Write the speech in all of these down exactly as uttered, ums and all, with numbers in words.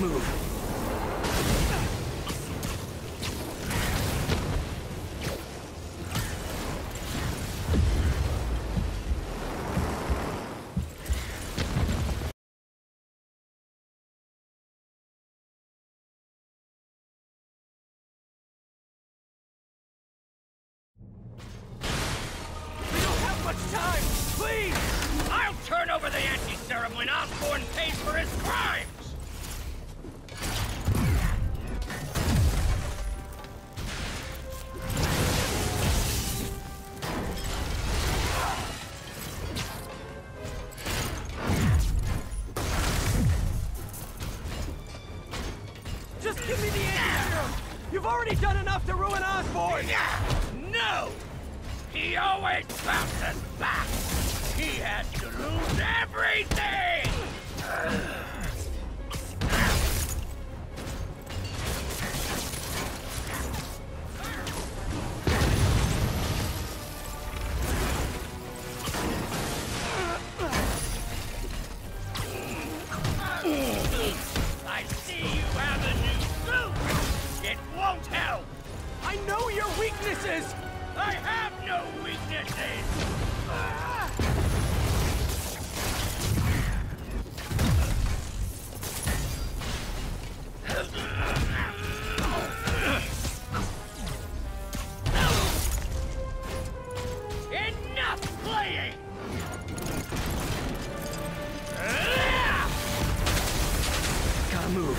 move. Time, please! I'll turn over the anti-serum when Osborn pays for his crimes! Just give me the anti-serum! You've already done enough to ruin Osborn! No! He always bounces back! He has to lose everything! I see you have a new suit! It won't help! I know your weaknesses! I have no weaknesses! Ah! Enough playing! Gotta move.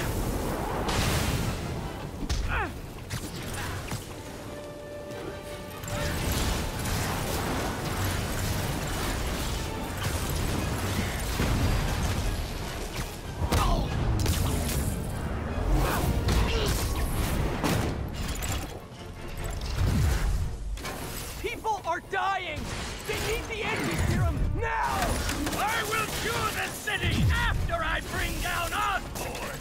Are dying! They need the anti-serum now! I will cure the city after I bring down Osborn!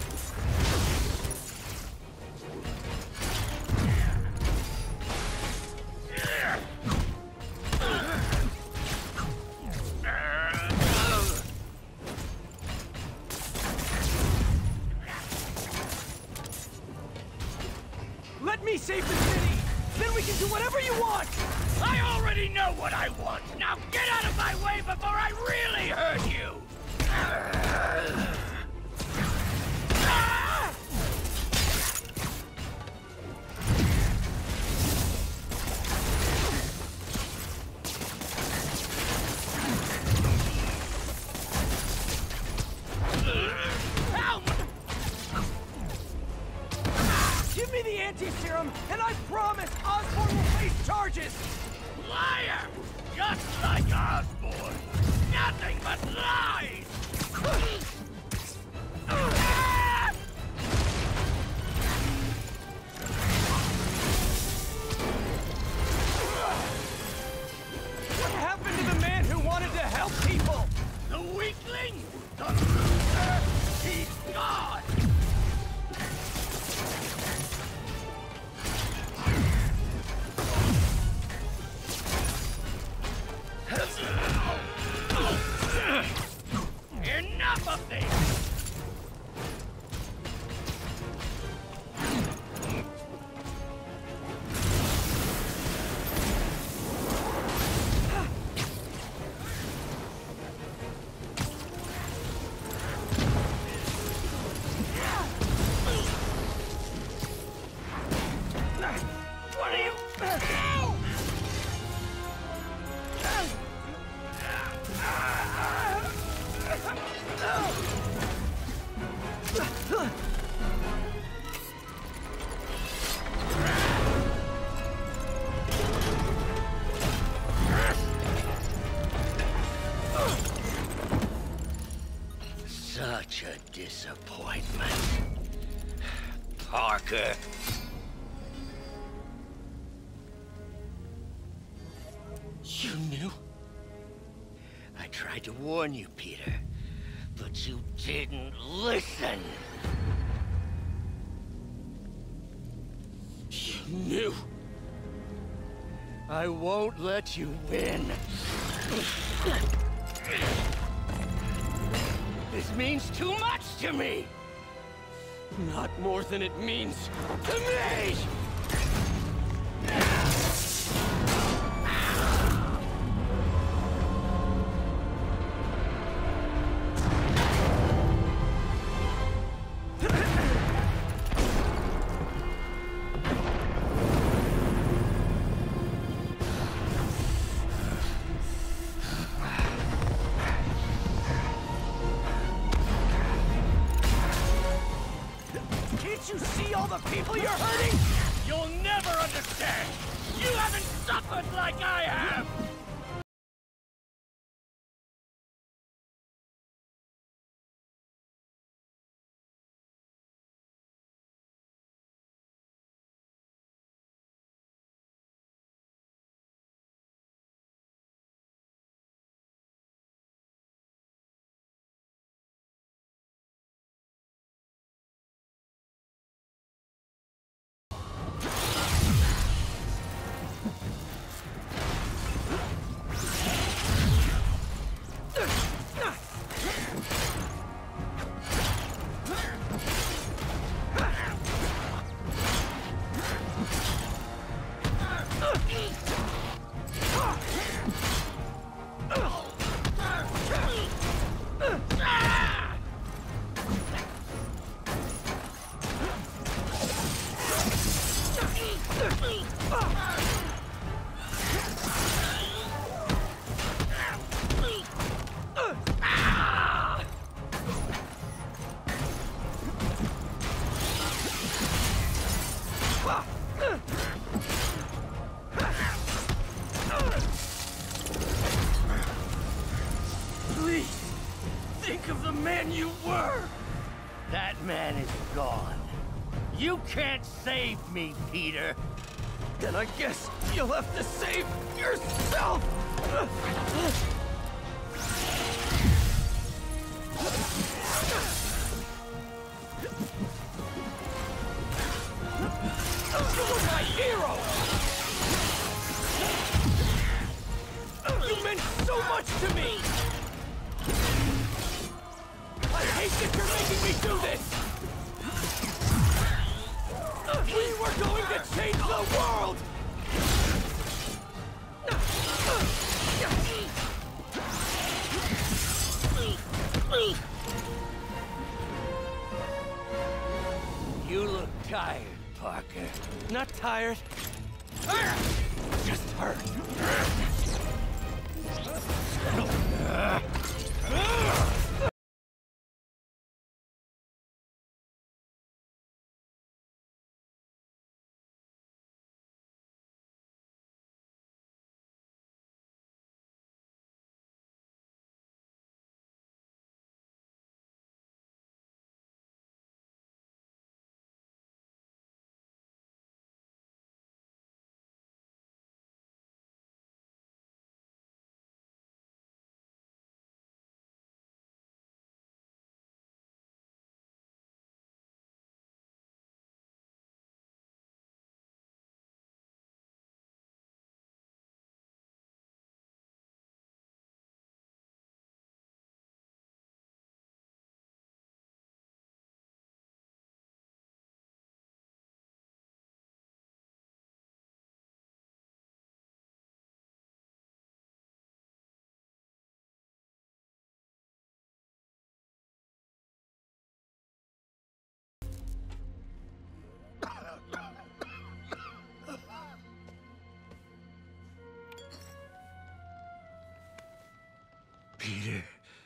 Let me save the city! Then we can do whatever you want! I already know what I want! Now get out of my way before I really hurt you! Give me the anti-serum, and I promise Osborn will face charges! Liar! Just like Osborn! Nothing but lies! What happened to the man who wanted to help people? The weakling? The loser? He's gone! Enough of this! What are you... Such a disappointment. Parker. You knew? I tried to warn you, Peter, but you didn't listen. You knew. I won't let you win. This means too much to me! Not more than it means to me! Can't you see all the people you're hurting? You'll never understand! You haven't suffered like I have! Please, think of the man you were! That man is gone. You can't save me, Peter. Then I guess you'll have to save yourself! You were my hero! You meant so much to me! I hate that you're making me do this! We were going to change the world! You look tired, Parker. Not tired. Just hurt. Peter,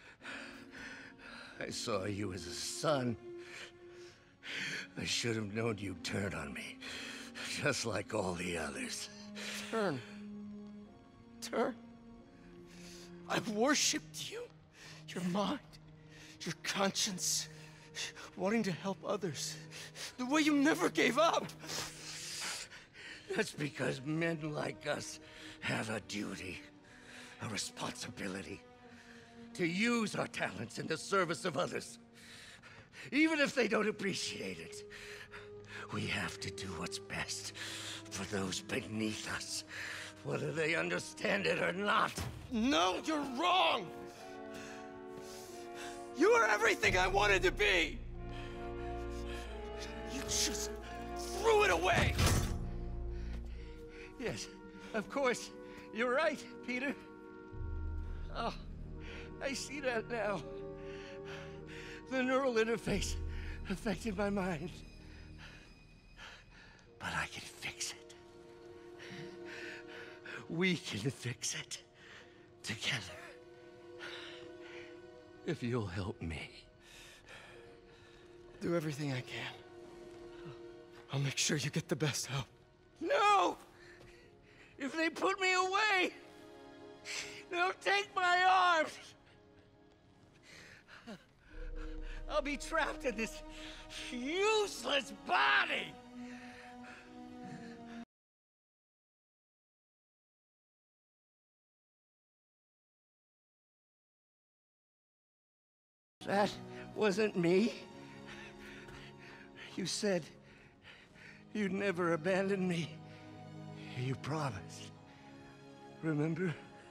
I saw you as a son. I should have known you'd turn on me, just like all the others. Turn? Turn? I've worshipped you. Your mind, your conscience, wanting to help others. The way you never gave up. That's because men like us have a duty, a responsibility. To use our talents in the service of others. Even if they don't appreciate it. We have to do what's best for those beneath us, whether they understand it or not. No, you're wrong! You are everything I wanted to be! just threw it away! Yes, of course. You're right, Peter. Oh, I see that now. The neural interface affected my mind. But I can fix it. We can fix it. Together. If you'll help me. Do everything I can. I'll make sure you get the best help. No! If they put me away, they'll take my arms. I'll be trapped in this useless body. That wasn't me. You said you'd never abandon me. You promised. Remember?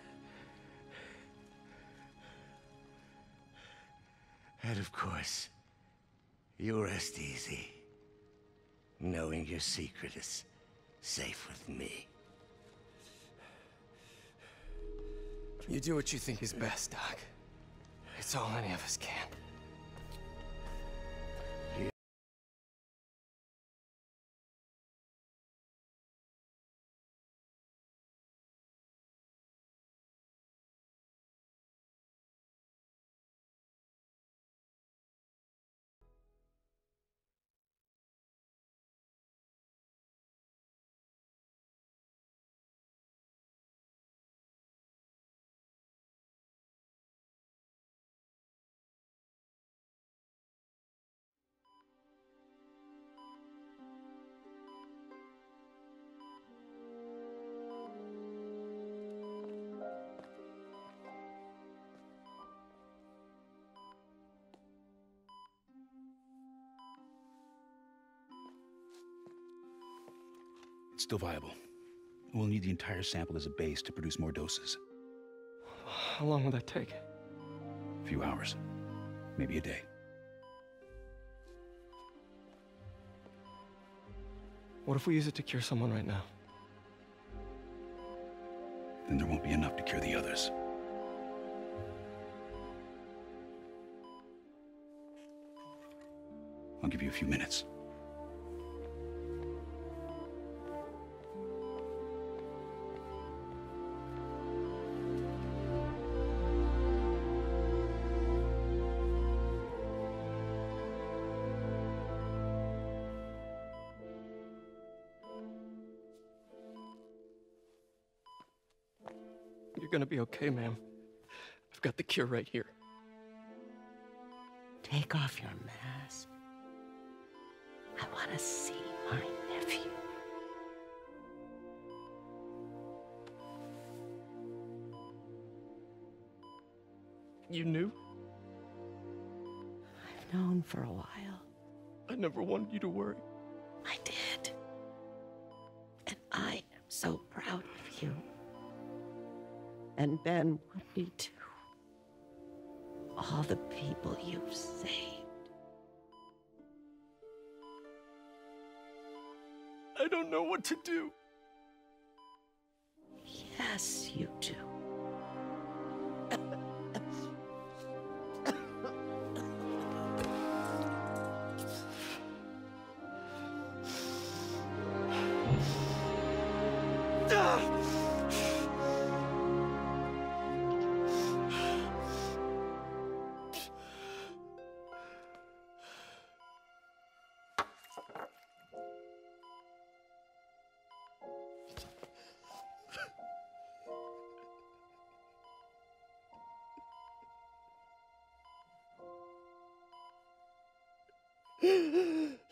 And of course, you rest easy, knowing your secret is safe with me. You do what you think is best, Doc. It's all any of us can. It's still viable. We'll need the entire sample as a base to produce more doses. How long will that take? A few hours. Maybe a day. What if we use it to cure someone right now? Then there won't be enough to cure the others. I'll give you a few minutes. You're gonna be okay, ma'am. I've got the cure right here. Take off your mask. I want to see my nephew. You knew? I've known for a while. I never wanted you to worry. I did. And I am so proud of you. And Ben would be too. All the people you've saved. I don't know what to do. Yes, you do. Ah!